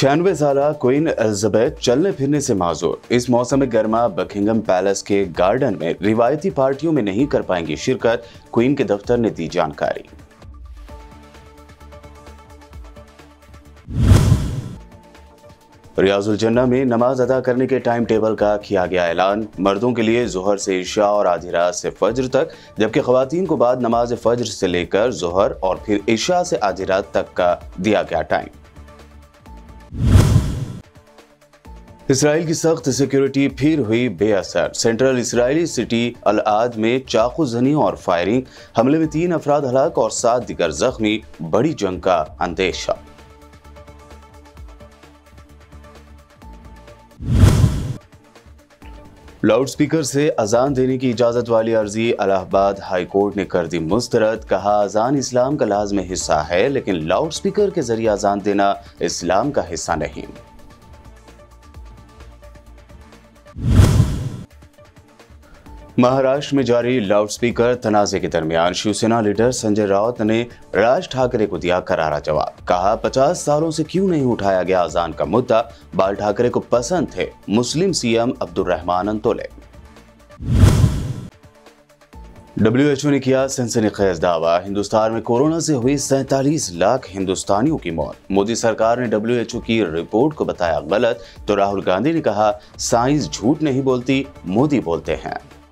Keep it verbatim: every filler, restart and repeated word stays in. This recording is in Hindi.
छियानवे साल क्वीन एलिजाबेथ चलने फिरने से माजूर। इस मौसम गर्मा बकिंगम पैलेस के गार्डन में रिवायती पार्टियों में नहीं कर पाएंगी शिरकत, क्वीन के दफ्तर ने दी जानकारी। रियाजुल जन्ना में नमाज अदा करने के टाइम टेबल का किया गया ऐलान। मर्दों के लिए जोहर से इशा और आधी रात से फज्र तक, जबकि खवातीन को बाद नमाज फज्र से लेकर जोहर और फिर इशा से आधी रात तक का दिया गया टाइम। इसराइल की सख्त सिक्योरिटी फिर हुई बेअसर। सेंट्रल इसराइली सिटी अल आद में चाकू जनी और फायरिंग, हमले में तीन अफराद हलाक और सात दिगर जख्मी, बड़ी जंग का अंदेशा। लाउड स्पीकर से अजान देने की इजाजत वाली अर्जी इलाहाबाद हाई कोर्ट ने कर दी मुस्तरद। कहा, अजान इस्लाम का लाज़मी हिस्सा है, लेकिन लाउड स्पीकर के जरिए अजान देना इस्लाम का हिस्सा नहीं। महाराष्ट्र में जारी लाउडस्पीकर तनाज़े के दरमियान शिवसेना लीडर संजय राउत ने राज ठाकरे को दिया करारा जवाब। कहा, पचास सालों से क्यों नहीं उठाया गया अजान का मुद्दा, बाल ठाकरे को पसंद थे मुस्लिम CM Abdurrahman Antulay. W H O ने किया सनसनीखेज दावा, हिंदुस्तान में कोरोना से हुई सैंतालीस लाख हिंदुस्तानियों की मौत। मोदी सरकार ने डब्ल्यू एच ओ की रिपोर्ट को बताया गलत, तो राहुल गांधी ने कहा, साइंस झूठ नहीं बोलती, मोदी बोलते हैं।